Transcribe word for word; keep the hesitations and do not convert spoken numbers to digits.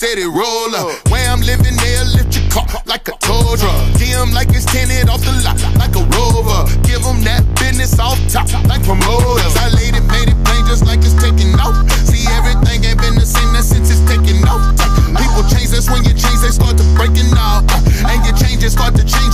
steady roller. Where I'm living, they'll lift your car like a tow truck. D M like it's tinted off the lot, like a Rover. Give them that business off top, like promoters. I laid it, made it plain just like it's taking off. See, everything ain't been the same since it's taking off. People change, that's when you change, they start to breaking out. And your changes start to change